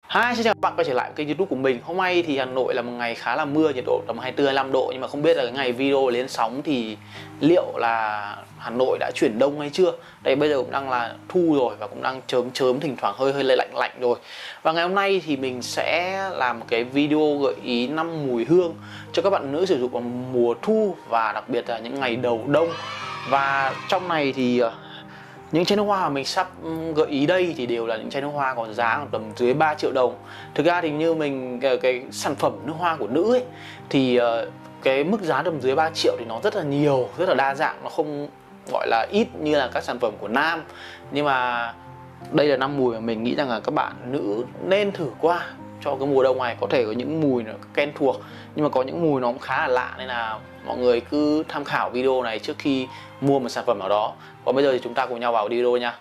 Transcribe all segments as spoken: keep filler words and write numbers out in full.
Hi, xin chào các bạn quay trở lại với kênh YouTube của mình. Hôm nay thì Hà Nội là một ngày khá là mưa, nhiệt độ tầm hai mươi tư hai mươi lăm độ. Nhưng mà không biết là cái ngày video lên sóng thì liệu là Hà Nội đã chuyển đông hay chưa. Đây bây giờ cũng đang là thu rồi và cũng đang chớm chớm, thỉnh thoảng hơi hơi lạnh lạnh rồi. Và ngày hôm nay thì mình sẽ làm một cái video gợi ý năm mùi hương cho các bạn nữ sử dụng vào mùa thu và đặc biệt là những ngày đầu đông. Và trong này thì những chai nước hoa mà mình sắp gợi ý đây thì đều là những chai nước hoa còn giá khoảng tầm dưới ba triệu đồng. Thực ra thì như mình cái, cái sản phẩm nước hoa của nữ ấy thì cái mức giá tầm dưới ba triệu thì nó rất là nhiều, rất là đa dạng, nó không gọi là ít như là các sản phẩm của nam. Nhưng mà đây là năm mùi mà mình nghĩ rằng là các bạn nữ nên thử qua cho cái mùa đông này. Có thể có những mùi nó quen thuộc nhưng mà có những mùi nó cũng khá là lạ, nên là mọi người cứ tham khảo video này trước khi mua một sản phẩm nào đó. Còn bây giờ thì chúng ta cùng nhau vào video nha.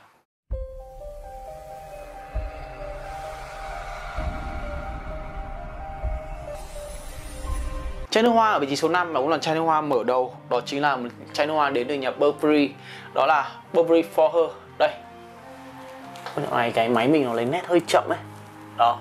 Chai nước hoa ở vị trí số năm và cũng là chai nước hoa mở đầu, đó chính là một chai nước hoa đến từ nhà Burberry, đó là Burberry For Her. Đây, cái này cái máy mình nó lấy nét hơi chậm ấy. Đó.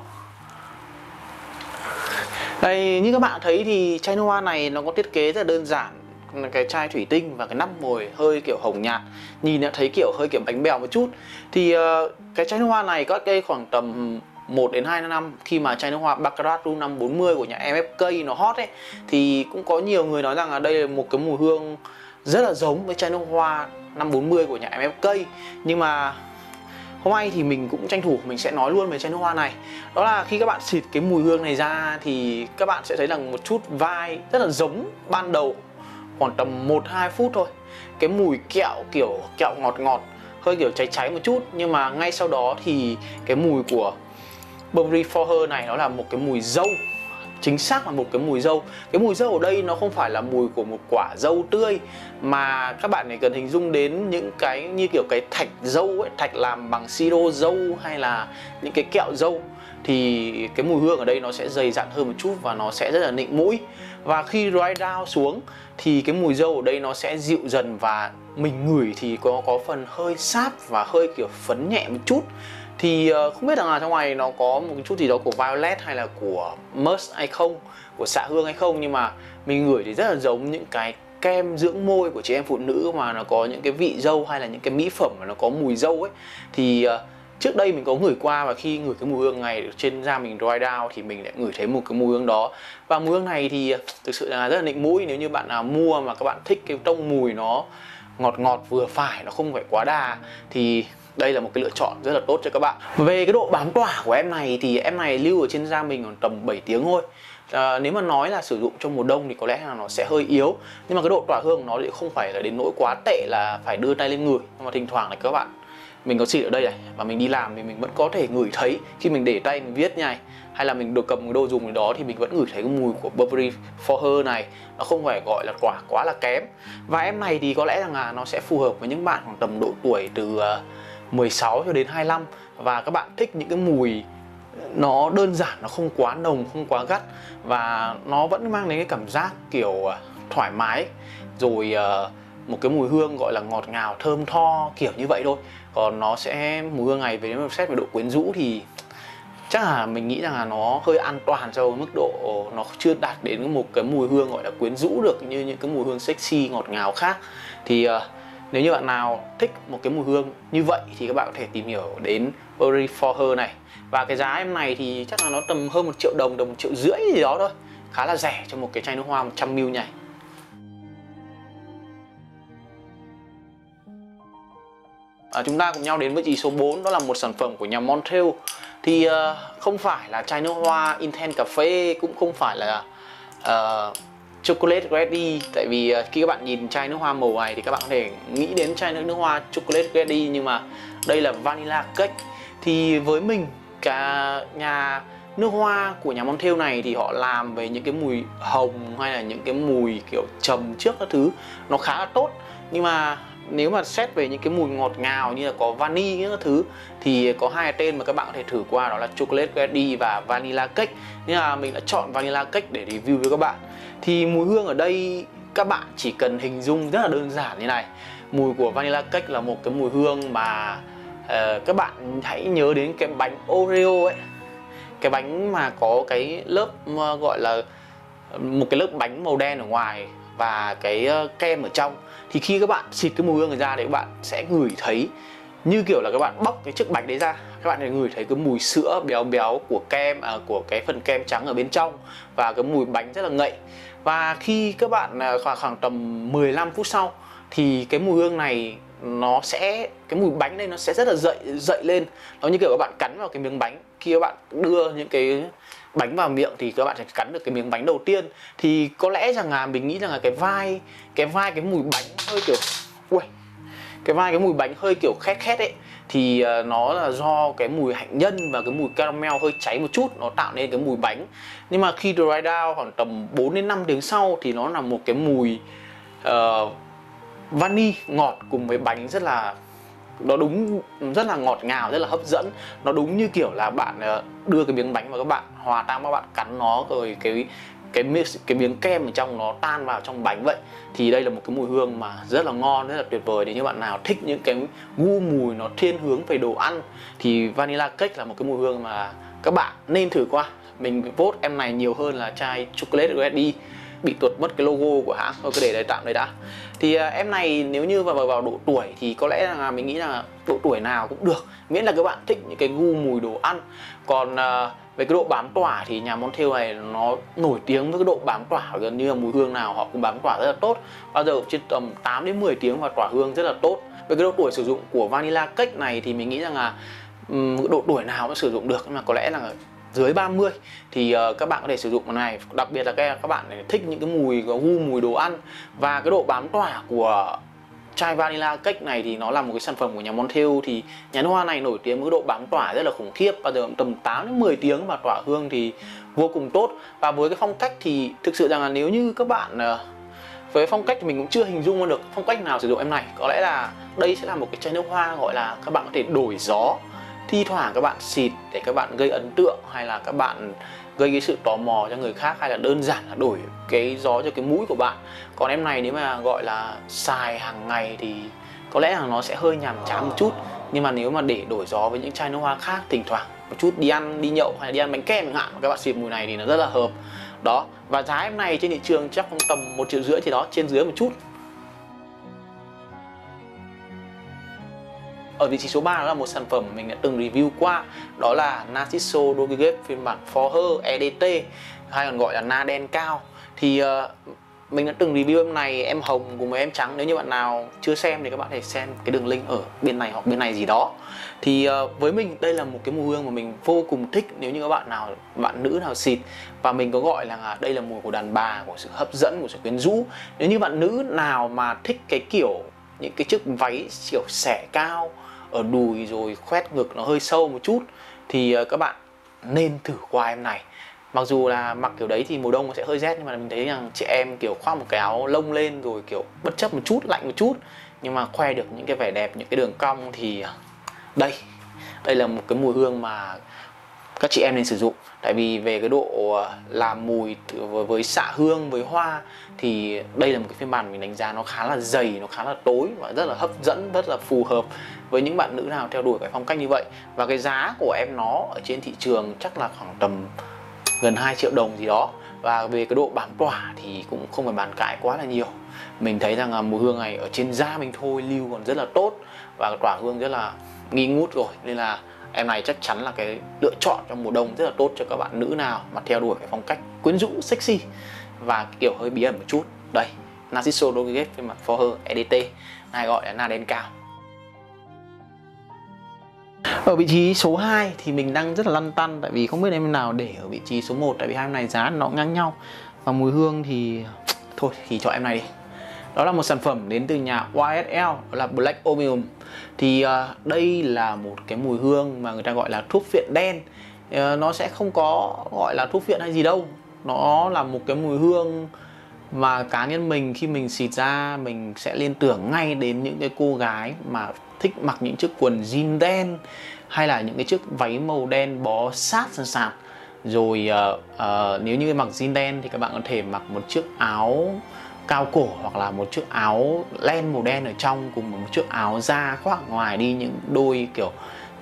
Đây, như các bạn thấy thì chai nước hoa này nó có thiết kế rất là đơn giản, cái chai thủy tinh và cái nắp mồi hơi kiểu hồng nhạt, nhìn đã thấy kiểu hơi kiểu bánh bèo một chút. Thì uh, cái chai nước hoa này có cây khoảng tầm một đến hai năm khi mà chai nước hoa Baccarat Rouge năm bốn mươi của nhà em ép ca nó hot ấy, thì cũng có nhiều người nói rằng là đây là một cái mùi hương rất là giống với chai nước hoa năm bốn mươi của nhà em ép ca. Nhưng mà hôm nay thì mình cũng tranh thủ mình sẽ nói luôn về chai nước hoa này. Đó là khi các bạn xịt cái mùi hương này ra thì các bạn sẽ thấy rằng một chút vibe rất là giống ban đầu, khoảng tầm một hai phút thôi. Cái mùi kẹo kiểu kẹo ngọt ngọt, hơi kiểu cháy cháy một chút. Nhưng mà ngay sau đó thì cái mùi của Burberry For Her này nó là một cái mùi dâu. Chính xác là một cái mùi dâu. Cái mùi dâu ở đây nó không phải là mùi của một quả dâu tươi, mà các bạn này cần hình dung đến những cái như kiểu cái thạch dâu ấy, thạch làm bằng siro dâu hay là những cái kẹo dâu. Thì cái mùi hương ở đây nó sẽ dày dặn hơn một chút và nó sẽ rất là nịnh mũi. Và khi dry down xuống thì cái mùi dâu ở đây nó sẽ dịu dần và mình ngửi thì có, có phần hơi sáp và hơi kiểu phấn nhẹ một chút. Thì uh, không biết rằng là trong này nó có một chút gì đó của Violet hay là của Musk hay không, của xạ hương hay không, nhưng mà mình ngửi thì rất là giống những cái kem dưỡng môi của chị em phụ nữ mà nó có những cái vị dâu, hay là những cái mỹ phẩm mà nó có mùi dâu ấy. Thì uh, trước đây mình có ngửi qua và khi ngửi cái mùi hương này trên da mình dry down thì mình lại ngửi thấy một cái mùi hương đó. Và mùi hương này thì thực sự là rất là nịnh mũi. Nếu như bạn nào mua mà các bạn thích cái tông mùi nó ngọt ngọt vừa phải, nó không phải quá đà, thì đây là một cái lựa chọn rất là tốt cho các bạn. Về cái độ bám tỏa của em này thì em này lưu ở trên da mình khoảng tầm bảy tiếng thôi. À, nếu mà nói là sử dụng trong mùa đông thì có lẽ là nó sẽ hơi yếu, nhưng mà cái độ tỏa hương của nó thì không phải là đến nỗi quá tệ là phải đưa tay lên ngửi. Nhưng mà thỉnh thoảng này các bạn, mình có xịt ở đây này và mình đi làm thì mình vẫn có thể ngửi thấy khi mình để tay mình viết như này, hay là mình được cầm cái đồ dùng gì đó thì mình vẫn ngửi thấy cái mùi của Burberry For Her này. Nó không phải gọi là quả quá là kém. Và em này thì có lẽ rằng là nó sẽ phù hợp với những bạn khoảng tầm độ tuổi từ mười sáu cho đến hai mươi lăm, và các bạn thích những cái mùi nó đơn giản, nó không quá nồng, không quá gắt, và nó vẫn mang đến cái cảm giác kiểu thoải mái, rồi một cái mùi hương gọi là ngọt ngào, thơm tho kiểu như vậy thôi. Còn nó sẽ mùi hương này về nếu mà xét về độ quyến rũ thì chắc là mình nghĩ rằng là nó hơi an toàn cho mức độ, nó chưa đạt đến một cái mùi hương gọi là quyến rũ được như những cái mùi hương sexy ngọt ngào khác. Thì uh, nếu như bạn nào thích một cái mùi hương như vậy thì các bạn có thể tìm hiểu đến Burberry For Her này. Và cái giá em này thì chắc là nó tầm hơn một triệu đồng, đồng một triệu rưỡi gì đó thôi. Khá là rẻ cho một cái chai nước hoa một trăm mi li lít này. À, chúng ta cùng nhau đến với vị trí số bốn, đó là một sản phẩm của nhà Montel. Thì uh, không phải là chai nước hoa Intense Cafe, cũng không phải là uh, Chocolate Ready. Tại vì uh, khi các bạn nhìn chai nước hoa màu này thì các bạn có thể nghĩ đến chai nước, nước hoa Chocolate Ready, nhưng mà đây là Vanilla Cake. Thì với mình, cả nhà nước hoa của nhà Montel này thì họ làm về những cái mùi hồng hay là những cái mùi kiểu trầm trước các thứ nó khá là tốt. Nhưng mà nếu mà xét về những cái mùi ngọt ngào như là có vani những các thứ thì có hai tên mà các bạn có thể thử qua, đó là Chocolate Ready và Vanilla Cake. Nên là mình đã chọn Vanilla Cake để review với các bạn. Thì mùi hương ở đây các bạn chỉ cần hình dung rất là đơn giản như này. Mùi của Vanilla Cake là một cái mùi hương mà uh, các bạn hãy nhớ đến cái bánh Oreo ấy. cái bánh mà có cái lớp gọi là một cái lớp bánh màu đen ở ngoài và cái kem ở trong, thì khi các bạn xịt cái mùi hương này ra thì các bạn sẽ ngửi thấy như kiểu là các bạn bóc cái chiếc bánh đấy ra, các bạn sẽ ngửi thấy cái mùi sữa béo béo của kem, à, của cái phần kem trắng ở bên trong, và cái mùi bánh rất là ngậy. Và khi các bạn khoảng khoảng tầm mười lăm phút sau thì cái mùi hương này nó sẽ, cái mùi bánh đây nó sẽ rất là dậy dậy lên, nó như kiểu các bạn cắn vào cái miếng bánh. Khi các bạn đưa những cái bánh vào miệng thì các bạn sẽ cắn được cái miếng bánh đầu tiên, thì có lẽ rằng là mình nghĩ rằng là cái vai cái vai cái mùi bánh hơi kiểu ui cái vai cái mùi bánh hơi kiểu khét khét ấy, thì uh, nó là do cái mùi hạnh nhân và cái mùi caramel hơi cháy một chút, nó tạo nên cái mùi bánh. Nhưng mà khi dry down khoảng tầm bốn đến năm tiếng sau thì nó là một cái mùi uh, vani ngọt cùng với bánh, rất là, nó đúng rất là ngọt ngào, rất là hấp dẫn. Nó đúng như kiểu là bạn đưa cái miếng bánh và các bạn hòa tan, các bạn cắn nó rồi cái cái cái miếng kem ở trong nó tan vào trong bánh vậy. Thì đây là một cái mùi hương mà rất là ngon, rất là tuyệt vời. Nếu như bạn nào thích những cái gu mùi nó thiên hướng về đồ ăn thì Vanilla Cake là một cái mùi hương mà các bạn nên thử qua. Mình vote em này nhiều hơn là chai Chocolate Ready, bị tuột mất cái logo của hãng. Thôi cứ để đấy tạm đấy đã. Thì uh, em này nếu như vào vào độ tuổi thì có lẽ là mình nghĩ là độ tuổi nào cũng được, miễn là các bạn thích những cái gu mùi đồ ăn. Còn uh, về cái độ bám tỏa thì nhà Montel này nó nổi tiếng với cái độ bám tỏa, gần như là mùi hương nào họ cũng bám tỏa rất là tốt, bao giờ trên tầm tám đến mười tiếng và tỏa hương rất là tốt. Về cái độ tuổi sử dụng của Vanilla Cake này thì mình nghĩ rằng là um, độ tuổi nào cũng sử dụng được, nhưng mà có lẽ là dưới ba mươi thì uh, các bạn có thể sử dụng cái này, đặc biệt là các các bạn thích những cái mùi có gu mùi đồ ăn. Và cái độ bám tỏa của chai Vanilla Cake này thì nó là một cái sản phẩm của nhà Montel, thì nhà nước hoa này nổi tiếng với độ bám tỏa rất là khủng khiếp, bao giờ tầm tám đến mười tiếng và tỏa hương thì vô cùng tốt. Và với cái phong cách thì thực sự rằng là nếu như các bạn uh, với phong cách thì mình cũng chưa hình dung ra được phong cách nào sử dụng em này. Có lẽ là đây sẽ là một cái chai nước hoa gọi là các bạn có thể đổi gió, thi thoảng các bạn xịt để các bạn gây ấn tượng, hay là các bạn gây cái sự tò mò cho người khác, hay là đơn giản là đổi cái gió cho cái mũi của bạn. Còn em này nếu mà gọi là xài hàng ngày thì có lẽ là nó sẽ hơi nhàm chán một chút, nhưng mà nếu mà để đổi gió với những chai nước hoa khác, thỉnh thoảng một chút đi ăn đi nhậu hay là đi ăn bánh kem chẳng hạn, các bạn xịt mùi này thì nó rất là hợp đó. Và giá em này trên thị trường chắc khoảng tầm một triệu rưỡi thì đó, trên dưới một chút. Ở vị trí số ba đó là một sản phẩm mình đã từng review qua, đó là Narciso Doggett phiên bản For Her E D T, hay còn gọi là Na đen cao. Thì uh, mình đã từng review em này, em hồng cùng với em trắng. Nếu như bạn nào chưa xem thì các bạn có thể xem cái đường link ở bên này hoặc bên này gì đó. Thì uh, với mình đây là một cái mùi hương mà mình vô cùng thích nếu như các bạn nào, bạn nữ nào xịt. Và mình có gọi là đây là mùi của đàn bà, của sự hấp dẫn, của sự quyến rũ. Nếu như bạn nữ nào mà thích cái kiểu những cái chiếc váy kiểu xẻ cao ở đùi rồi khoét ngực nó hơi sâu một chút thì các bạn nên thử qua em này. Mặc dù là mặc kiểu đấy thì mùa đông nó sẽ hơi rét, nhưng mà mình thấy rằng chị em kiểu khoác một cái áo lông lên rồi kiểu bất chấp một chút, lạnh một chút, nhưng mà khoe được những cái vẻ đẹp, những cái đường cong thì đây đây là một cái mùi hương mà các chị em nên sử dụng. Tại vì về cái độ làm mùi với xạ hương, với hoa thì đây là một cái phiên bản mình đánh giá nó khá là dày, nó khá là tối và rất là hấp dẫn, rất là phù hợp với những bạn nữ nào theo đuổi cái phong cách như vậy. Và cái giá của em nó ở trên thị trường chắc là khoảng tầm gần hai triệu đồng gì đó. Và về cái độ bám tỏa thì cũng không phải bàn cãi quá là nhiều. Mình thấy rằng là mùi hương này ở trên da mình thôi lưu còn rất là tốt, và tỏa hương rất là nghi ngút rồi. Nên là em này chắc chắn là cái lựa chọn trong mùa đông rất là tốt cho các bạn nữ nào mà theo đuổi cái phong cách quyến rũ, sexy và kiểu hơi bí ẩn một chút. Đây, Narciso Doggett phiên bản For Her E D T, hay gọi là Na đen cao. Ở vị trí số hai thì mình đang rất là lăn tăn, tại vì không biết em nào để ở vị trí số một, tại vì hai em này giá nó ngang nhau. Và mùi hương thì thôi thì chọn em này đi. Đó là một sản phẩm đến từ nhà Y S L, đó là Black Opium. Thì uh, đây là một cái mùi hương mà người ta gọi là thuốc phiện đen. uh, Nó sẽ không có gọi là thuốc phiện hay gì đâu. Nó là một cái mùi hương mà cá nhân mình khi mình xịt ra mình sẽ liên tưởng ngay đến những cái cô gái mà thích mặc những chiếc quần jean đen, hay là những cái chiếc váy màu đen bó sát sàn sàn. Rồi uh, uh, nếu như mặc jean đen thì các bạn có thể mặc một chiếc áo cao cổ, hoặc là một chiếc áo len màu đen ở trong cùng một chiếc áo da khoác ngoài đi, những đôi kiểu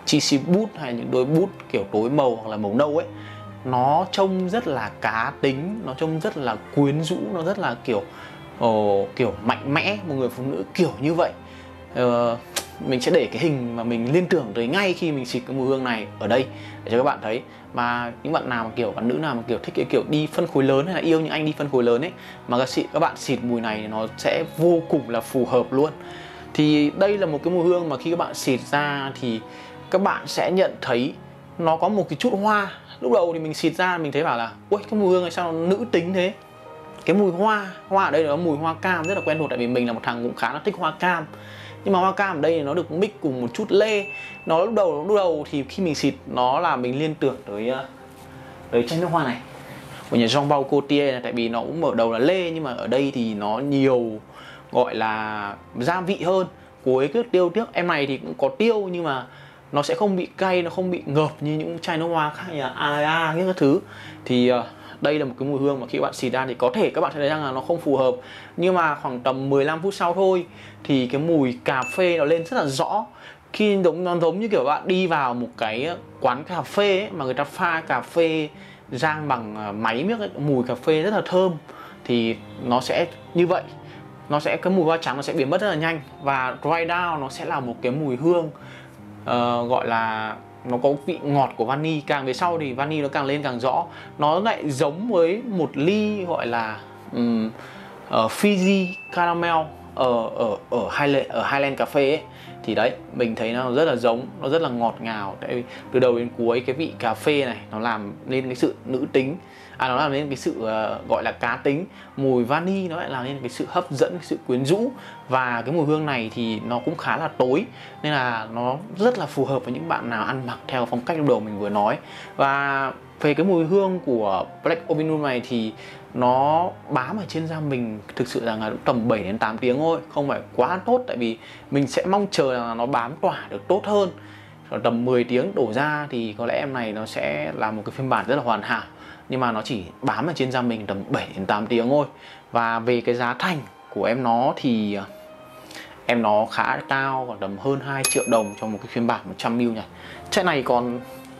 chê xê boot hay những đôi boot kiểu tối màu hoặc là màu nâu ấy, nó trông rất là cá tính, nó trông rất là quyến rũ, nó rất là kiểu oh, kiểu mạnh mẽ, một người phụ nữ kiểu như vậy. uh, Mình sẽ để cái hình mà mình liên tưởng tới ngay khi mình xịt cái mùi hương này ở đây để cho các bạn thấy. Mà những bạn nào mà kiểu bạn nữ nào mà kiểu thích cái kiểu đi phân khối lớn hay là yêu những anh đi phân khối lớn ấy, mà các, xịt, các bạn xịt mùi này thì nó sẽ vô cùng là phù hợp luôn. Thì đây là một cái mùi hương mà khi các bạn xịt ra thì các bạn sẽ nhận thấy nó có một cái chút hoa. Lúc đầu thì mình xịt ra mình thấy bảo là ui, cái mùi hương này sao nó nữ tính thế. Cái mùi hoa, hoa ở đây là mùi hoa cam rất là quen thuộc, tại vì mình là một thằng cũng khá là thích hoa cam. Nhưng mà hoa cam ở đây nó được mix cùng một chút lê. Nó lúc đầu lúc đầu thì khi mình xịt nó là mình liên tưởng tới tới chai nước hoa này của nhà Jean Paul Gaultier này, tại vì nó cũng mở đầu là lê nhưng mà ở đây thì nó nhiều gọi là gia vị hơn. Cuối cái tiêu tiếc em này thì cũng có tiêu nhưng mà nó sẽ không bị cay, nó không bị ngợp như những chai nước hoa khác như là Alaya những các thứ. Thì uh, đây là một cái mùi hương mà khi các bạn xịt ra thì có thể các bạn sẽ thấy rằng là nó không phù hợp, nhưng mà khoảng tầm mười lăm phút sau thôi thì cái mùi cà phê nó lên rất là rõ. Khi giống nó giống như kiểu bạn đi vào một cái quán cà phê ấy, mà người ta pha cà phê rang bằng máy miếc ấy, mùi cà phê rất là thơm, thì nó sẽ như vậy. Nó sẽ cái mùi hoa trắng nó sẽ biến mất rất là nhanh, và dry down nó sẽ là một cái mùi hương uh, gọi là nó có vị ngọt của vani. Càng về sau thì vani nó càng lên càng rõ. Nó lại giống với một ly gọi là um, uh, Fiji caramel ở ở ở Highland ở Highland cà phê ấy. Thì đấy, mình thấy nó rất là giống, nó rất là ngọt ngào. Tại vì từ đầu đến cuối cái vị cà phê này nó làm nên cái sự nữ tính, à nó làm nên cái sự uh, gọi là cá tính. Mùi vani nó lại làm nên cái sự hấp dẫn, cái sự quyến rũ. Và cái mùi hương này thì nó cũng khá là tối, nên là nó rất là phù hợp với những bạn nào ăn mặc theo phong cách lúc đầu mình vừa nói. Và về cái mùi hương của Black Ovinum này thì nó bám ở trên da mình thực sự rằng là tầm bảy đến tám tiếng thôi, không phải quá tốt, tại vì mình sẽ mong chờ là nó bám tỏa được tốt hơn. Còn tầm mười tiếng đổ ra thì có lẽ em này nó sẽ là một cái phiên bản rất là hoàn hảo, nhưng mà nó chỉ bám ở trên da mình tầm bảy đến tám tiếng thôi. Và về cái giá thành của em nó thì em nó khá cao, còn tầm hơn hai triệu đồng cho một cái phiên bản một trăm mi li lít này. Chai này còn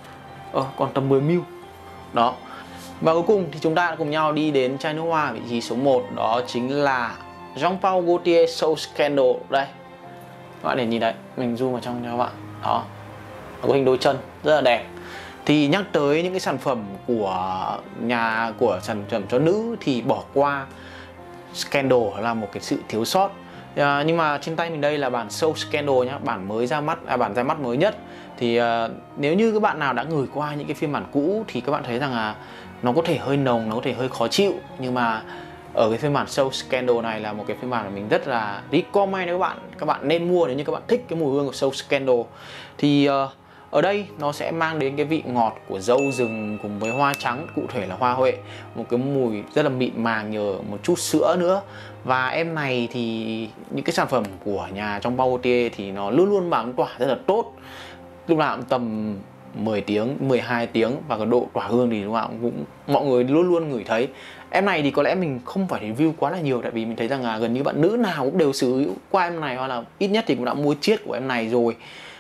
ờ, còn tầm mười mi li lít đó. Và cuối cùng thì chúng ta cùng nhau đi đến chai nước hoa vị trí số một, đó chính là Jean Paul Gaultier Soul Scandal. Đây, các bạn để nhìn đấy, mình zoom vào trong cho các bạn. Đó, có hình đôi chân rất là đẹp. Thì nhắc tới những cái sản phẩm của nhà của sản phẩm cho nữ thì bỏ qua Scandal là một cái sự thiếu sót. À, nhưng mà trên tay mình đây là bản Soul Scandal nhá, bản mới ra mắt, à, bản ra mắt mới nhất. Thì uh, nếu như các bạn nào đã ngửi qua những cái phiên bản cũ thì các bạn thấy rằng là nó có thể hơi nồng, nó có thể hơi khó chịu. Nhưng mà ở cái phiên bản Soul Scandal này là một cái phiên bản mà mình rất là recommend các bạn. Các bạn nên mua nếu như các bạn thích cái mùi hương của Soul Scandal. Thì uh, ở đây nó sẽ mang đến cái vị ngọt của dâu rừng cùng với hoa trắng, cụ thể là hoa huệ. Một cái mùi rất là mịn màng nhờ một chút sữa nữa. Và em này thì những cái sản phẩm của nhà trong Paul Gaultier thì nó luôn luôn bám tỏa rất là tốt. Lúc nào cũng tầm mười tiếng, mười hai tiếng, và cái độ tỏa hương thì lúc nào cũng mọi người luôn luôn ngửi thấy. Em này thì có lẽ mình không phải review quá là nhiều, tại vì mình thấy rằng là gần như bạn nữ nào cũng đều sử hữu qua em này, hoặc là ít nhất thì cũng đã mua chiết của em này rồi.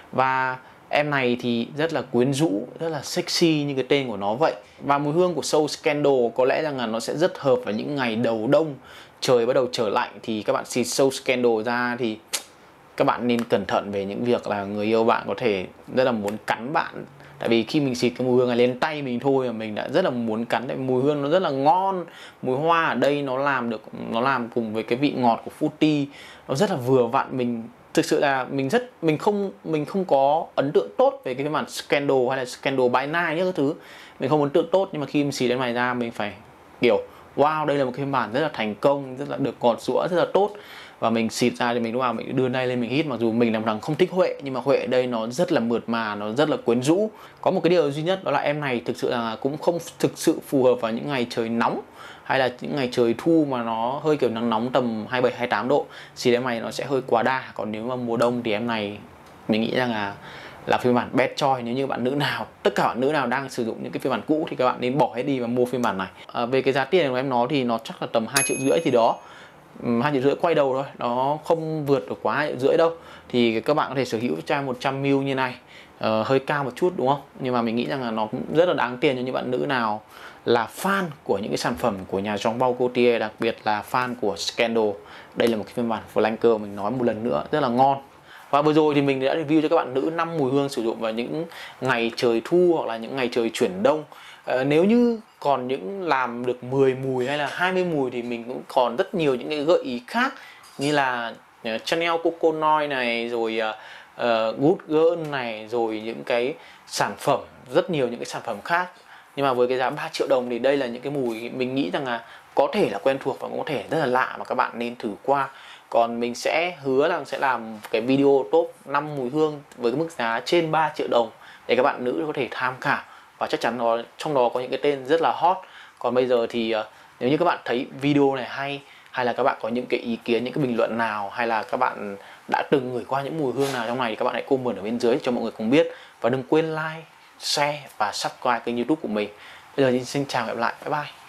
Và em này thì rất là quyến rũ, rất là sexy như cái tên của nó vậy. Và mùi hương của Soul Scandal có lẽ rằng là nó sẽ rất hợp vào những ngày đầu đông, trời bắt đầu trở lạnh, thì các bạn xịt Soul Scandal ra thì các bạn nên cẩn thận về những việc là người yêu bạn có thể rất là muốn cắn bạn. Tại vì khi mình xịt cái mùi hương này lên tay mình thôi mà mình đã rất là muốn cắn. Tại mùi hương nó rất là ngon. Mùi hoa ở đây nó làm được, nó làm cùng với cái vị ngọt của fruity, nó rất là vừa vặn. Mình thực sự là mình rất mình không mình không có ấn tượng tốt về cái phiên bản Scandal hay là Scandal by Night những cái thứ. Mình không ấn tượng tốt, nhưng mà khi mình xịt cái này ra mình phải kiểu wow, đây là một cái phiên bản rất là thành công, rất là được ngọt sữa, rất là tốt. Và mình xịt ra thì mình lúc nào mình đưa tay lên mình hít. Mặc dù mình làm thằng không thích huệ, nhưng mà huệ ở đây nó rất là mượt mà, nó rất là quyến rũ. Có một cái điều duy nhất đó là em này thực sự là cũng không thực sự phù hợp vào những ngày trời nóng, hay là những ngày trời thu mà nó hơi kiểu nắng nóng tầm hai mươi bảy hai mươi tám độ. Xịt em này nó sẽ hơi quá đà. Còn nếu mà mùa đông thì em này mình nghĩ rằng là là phiên bản best choice. Nếu như bạn nữ nào, tất cả bạn nữ nào đang sử dụng những cái phiên bản cũ thì các bạn nên bỏ hết đi và mua phiên bản này. À, về cái giá tiền của em nó thì nó chắc là tầm hai triệu rưỡi thì đó, hai triệu rưỡi quay đầu thôi, nó không vượt được quá hai triệu rưỡi đâu. Thì các bạn có thể sở hữu chai một trăm mi li lít như này. uh, hơi cao một chút đúng không? Nhưng mà mình nghĩ rằng là nó cũng rất là đáng tiền cho những bạn nữ nào là fan của những cái sản phẩm của nhà Jean Paul Gaultier, đặc biệt là fan của Scandal. Đây là một cái phiên bản Flanker, mình nói một lần nữa, rất là ngon. Và vừa rồi thì mình đã review cho các bạn nữ năm mùi hương sử dụng vào những ngày trời thu hoặc là những ngày trời chuyển đông. À, nếu như còn những làm được mười mùi hay là hai mươi mùi thì mình cũng còn rất nhiều những cái gợi ý khác, như là uh, Chanel Coconut này, rồi uh, uh, Good Girl này, rồi những cái sản phẩm, rất nhiều những cái sản phẩm khác. Nhưng mà với cái giá ba triệu đồng thì đây là những cái mùi mình nghĩ rằng là có thể là quen thuộc và cũng có thể rất là lạ mà các bạn nên thử qua. Còn mình sẽ hứa là sẽ làm cái video top năm mùi hương với cái mức giá trên ba triệu đồng để các bạn nữ có thể tham khảo, và chắc chắn nó trong đó có những cái tên rất là hot. Còn bây giờ thì nếu như các bạn thấy video này hay, hay là các bạn có những cái ý kiến, những cái bình luận nào, hay là các bạn đã từng ngửi qua những mùi hương nào trong này thì các bạn hãy comment ở bên dưới cho mọi người cùng biết. Và đừng quên like, share và subscribe kênh YouTube của mình. Bây giờ thì xin chào và hẹn gặp lại. Bye bye.